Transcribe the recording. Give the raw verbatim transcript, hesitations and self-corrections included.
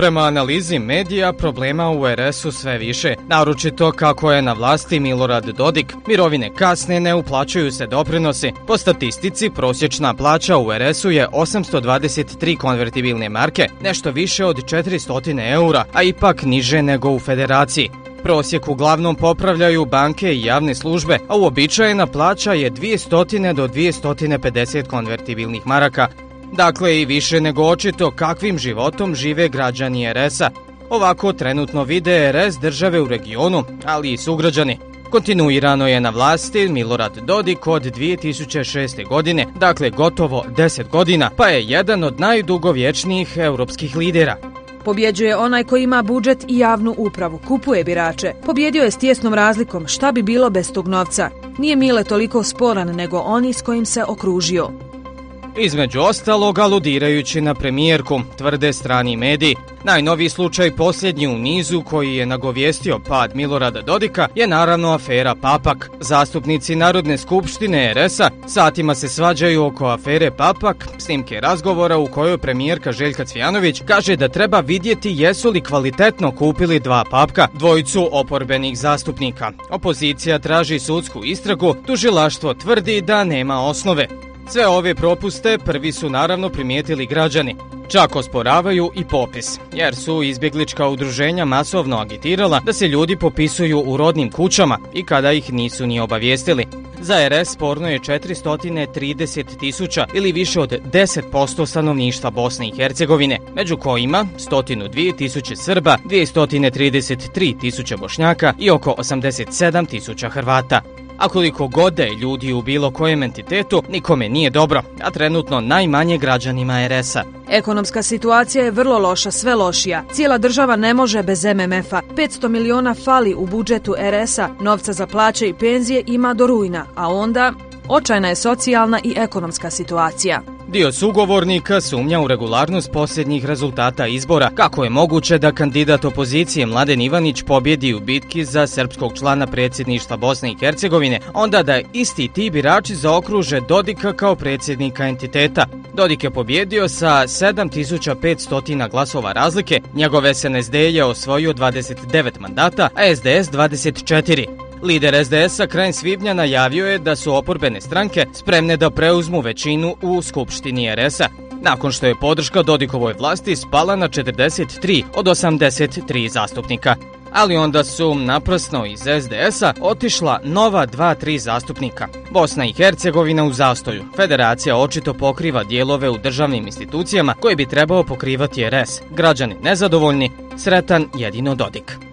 Prema analizi medija, problema u er esu sve više, naročito kako je na vlasti Milorad Dodik, mirovine kasne, ne uplaćuju se doprinosi. Po statistici, prosječna plaća u er esu je osamsto dvadeset tri konvertibilne marke, nešto više od četiristo eura, a ipak niže nego u federaciji. Prosjek uglavnom popravljaju banke i javne službe, a uobičajena plaća je dvjesto do dvjesto pedeset konvertibilnih maraka. Dakle, i više nego očito kakvim životom žive građani er esa. Ovako trenutno vide er es države u regionu, ali i sugrađani. Kontinuirano je na vlasti Milorad Dodik od dvije tisuće šeste. godine, dakle gotovo deset godina, pa je jedan od najdugovječnijih europskih lidera. Pobjeđuje onaj koji ima budžet i javnu upravu, kupuje birače. Pobjedio je s tijesnom razlikom, šta bi bilo bez tog novca. Nije Mile toliko sporan nego oni s kojim se okružio. Između ostalog, aludirajući na premijerku, tvrde strani mediji. Najnoviji slučaj, posljednji u nizu koji je nagovijestio pad Milorada Dodika, je naravno afera Papak. Zastupnici Narodne skupštine er esa satima se svađaju oko afere Papak, snimke razgovora u kojoj premijerka Željka Cvijanović kaže da treba vidjeti jesu li kvalitetno kupili dva papka, dvojicu oporbenih zastupnika. Opozicija traži sudsku istragu, tužilaštvo tvrdi da nema osnove. Sve ove propuste prvi su naravno primijetili građani. Čak osporavaju i popis, jer su izbjeglička udruženja masovno agitirala da se ljudi popisuju u rodnim kućama i kada ih nisu ni obavijestili. Za er es sporno je četiristo trideset tisuća ili više od deset posto stanovništva Bosne i Hercegovine, među kojima sto dva tisuće Srba, dvjesto trideset tri tisuće Bošnjaka i oko osamdeset sedam tisuća Hrvata. A koliko god da je ljudi u bilo kojem entitetu, nikome nije dobro, a trenutno najmanje građanima er esa. Ekonomska situacija je vrlo loša, sve lošija. Cijela država ne može bez em em efa. petsto miliona fali u budžetu er esa, novca za plaće i penzije ima do rujna, a onda očajna je socijalna i ekonomska situacija. Dio sugovornika sumnja u regularnost posljednjih rezultata izbora. Kako je moguće da kandidat opozicije Mladen Ivanić pobjedi u bitki za srpskog člana predsjedništva Bosne i Hercegovine, onda da isti ti birači zaokruže Dodika kao predsjednika entiteta. Dodik je pobjedio sa sedam tisuća petsto glasova razlike, njegov es en es de je osvojio dvadeset devet mandata, a es de es dvadeset četiri. Lider es de esa krajem svibnja najavio je da su oporbene stranke spremne da preuzmu većinu u Skupštini er esa, nakon što je podrška Dodikovoj vlasti spala na četrdeset tri od osamdeset tri zastupnika. Ali onda su naprasno iz es de esa otišla nova dva tri zastupnika. Bosna i Hercegovina u zastoju. Federacija očito pokriva dijelove u državnim institucijama koje bi trebao pokrivati er es. Građani nezadovoljni, sretan jedino Dodik.